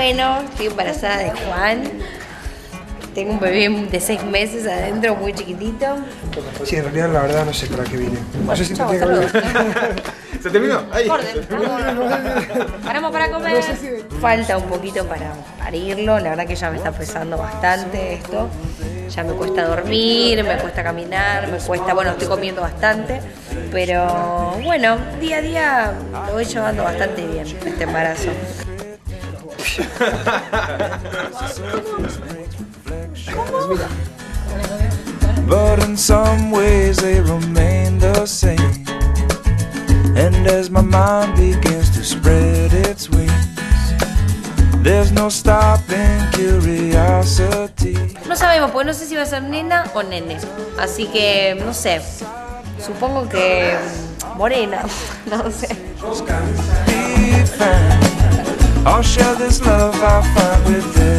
Bueno, estoy embarazada de Juan. Tengo un bebé de 6 meses adentro, muy chiquitito. Sí, en realidad la verdad no sé para qué vine. No sé si Chau, te tengo que... ¿Se terminó? Ahí. Paramos para comer. Falta un poquito para parirlo. La verdad que ya me está pesando bastante esto. Ya me cuesta dormir, me cuesta caminar, me cuesta... Bueno, estoy comiendo bastante. Pero bueno, día a día lo voy llevando bastante bien, este embarazo. But in some ways they remain the same. And as my mind begins to spread its wings, there's no stopping curiosity. No sabemos, porque no sé si va a ser nena o nene. Así que, no sé. Supongo que morena, no sé. I'll share this love I find with